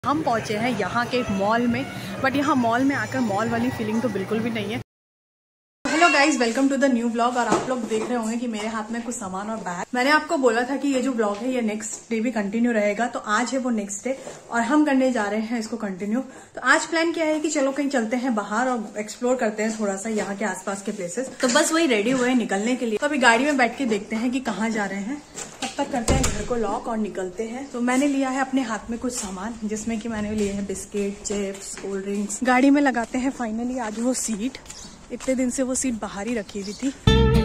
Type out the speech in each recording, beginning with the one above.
हम पहुंचे हैं यहाँ के एक मॉल में, बट यहाँ मॉल में आकर मॉल वाली फीलिंग तो बिल्कुल भी नहीं है। Hello guys, welcome to the new vlog. और आप लोग देख रहे होंगे कि मेरे हाथ में कुछ सामान और बैग। मैंने आपको बोला था कि ये जो व्लॉग है ये नेक्स्ट डे भी कंटिन्यू रहेगा, तो आज है वो नेक्स्ट डे और हम करने जा रहे हैं इसको कंटिन्यू। तो आज प्लान क्या है कि चलो कहीं चलते हैं बाहर और एक्सप्लोर करते हैं थोड़ा सा यहाँ के आसपास के प्लेसेस। तो बस वही रेडी हुए हैं निकलने के लिए। तो अभी गाड़ी में बैठ के देखते हैं कि कहाँ जा रहे हैं। तब तक करते हैं घर को लॉक और निकलते हैं। तो मैंने लिया है अपने हाथ में कुछ सामान, जिसमें कि मैंने लिए हैं बिस्किट, चिप्स, कोल्ड ड्रिंक्स। गाड़ी में लगाते हैं फाइनली आज वो सीट। इतने दिन से वो सीट बाहर ही रखी हुई थी।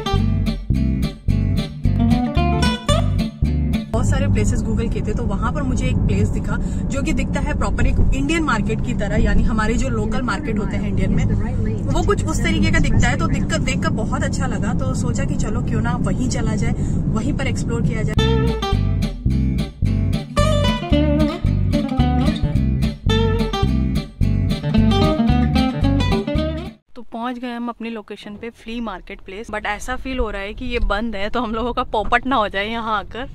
बहुत सारे प्लेसेस गूगल किए थे, तो वहां पर मुझे एक प्लेस दिखा जो कि दिखता है प्रॉपर एक इंडियन मार्केट की तरह, यानी हमारे जो लोकल मार्केट होते हैं इंडियन में, वो कुछ उस तरीके का दिखता है। तो देखकर बहुत अच्छा लगा, तो सोचा कि चलो क्यों ना वहीं चला जाए, वहीं पर एक्सप्लोर किया जाए। पहुंच गए हम अपनी लोकेशन पे, फ्ली मार्केट प्लेस। बट ऐसा फील हो रहा है कि ये बंद है, तो हम लोगों का पोपट ना हो जाए यहाँ आकर।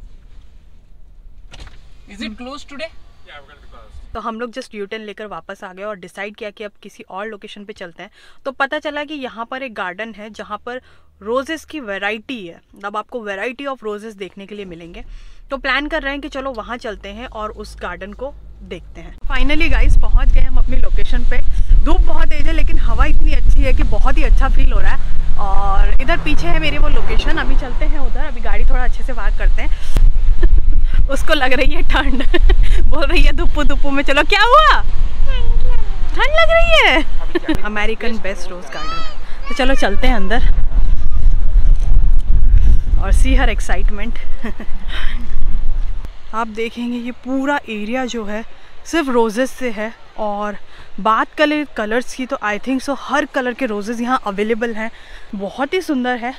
Is it closed today? तो हम लोग जस्ट यूटर्न लेकर वापस आ गए और डिसाइड किया कि अब किसी और लोकेशन पे चलते हैं। तो पता चला कि यहाँ पर एक गार्डन है जहाँ पर रोजेस की वैरायटी है। अब आपको वैरायटी ऑफ रोजेस देखने के लिए मिलेंगे। तो प्लान कर रहे हैं कि चलो वहाँ चलते हैं और उस गार्डन को देखते हैं। फाइनली गाइस पहुँच गए हम अपनी लोकेशन पे। धूप बहुत तेज है लेकिन हवा इतनी अच्छी है कि बहुत ही अच्छा फील हो रहा है। और इधर पीछे है मेरी वो लोकेशन। अभी चलते हैं उधर। अभी गाड़ी थोड़ा अच्छे से पार्क करते हैं। उसको लग रही है ठंड। बोल रही है धुप्पू धुप्पू में। चलो, क्या हुआ? ठंड लग रही है। American best rose garden. तो चलो चलते हैं अंदर और सी हर एक्साइटमेंट। आप देखेंगे ये पूरा एरिया जो है सिर्फ रोजेस से है। और बात करें कलर्स की तो आई थिंक सो हर कलर के रोजेस यहाँ अवेलेबल हैं। बहुत ही सुंदर है।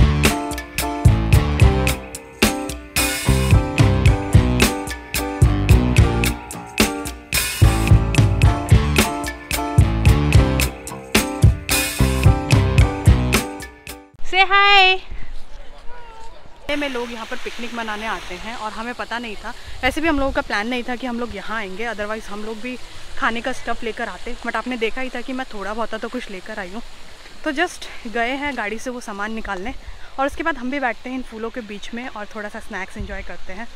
से हाय। में लोग यहाँ पर पिकनिक मनाने आते हैं और हमें पता नहीं था। वैसे भी हम लोगों का प्लान नहीं था कि हम लोग यहाँ आएंगे, अदरवाइज हम लोग भी खाने का स्टफ़ लेकर आते। बट आपने देखा ही था कि मैं थोड़ा बहुत तो कुछ लेकर आई हूँ। तो जस्ट गए हैं गाड़ी से वो सामान निकालने और उसके बाद हम भी बैठते हैं इन फूलों के बीच में और थोड़ा सा स्नैक्स एंजॉय करते हैं।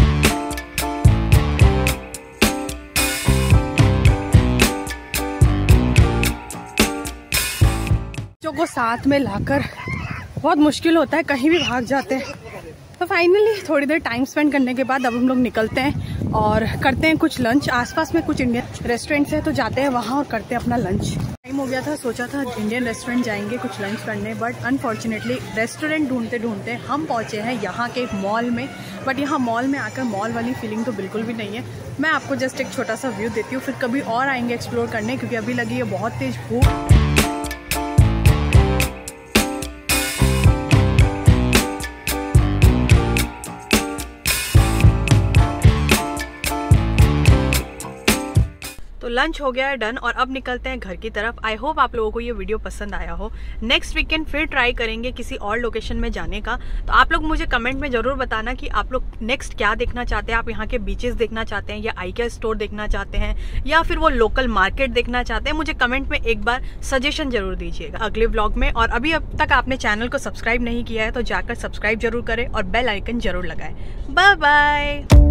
जो को साथ में लाकर बहुत मुश्किल होता है, कहीं भी भाग जाते हैं। तो फाइनली थोड़ी देर टाइम स्पेंड करने के बाद अब हम लोग निकलते हैं और करते हैं कुछ लंच। आसपास में कुछ इंडियन रेस्टोरेंट्स हैं, तो जाते हैं वहाँ और करते हैं अपना लंच। टाइम हो गया था, सोचा था इंडियन रेस्टोरेंट जाएंगे कुछ लंच करने, बट अनफॉर्चुनेटली रेस्टोरेंट ढूंढते ढूंढते हम पहुँचे हैं यहाँ के एक मॉल में। बट यहाँ मॉल में आकर मॉल वाली फीलिंग तो बिल्कुल भी नहीं है। मैं आपको जस्ट एक छोटा सा व्यू देती हूँ, फिर कभी और आएंगे एक्सप्लोर करने, क्योंकि अभी लगी है बहुत तेज भूख। तो लंच हो गया है डन और अब निकलते हैं घर की तरफ। आई होप आप लोगों को ये वीडियो पसंद आया हो। नेक्स्ट वीकेंड फिर ट्राई करेंगे किसी और लोकेशन में जाने का। तो आप लोग मुझे कमेंट में ज़रूर बताना कि आप लोग नेक्स्ट क्या देखना चाहते हैं। आप यहाँ के बीचेस देखना चाहते हैं या आईकिया स्टोर देखना चाहते हैं या फिर वो लोकल मार्केट देखना चाहते हैं। मुझे कमेंट में एक बार सजेशन जरूर दीजिएगा अगले व्लॉग में। और अभी अब तक आपने चैनल को सब्सक्राइब नहीं किया है तो जाकर सब्सक्राइब जरूर करें और बेल आइकन जरूर लगाएं। Bye bye.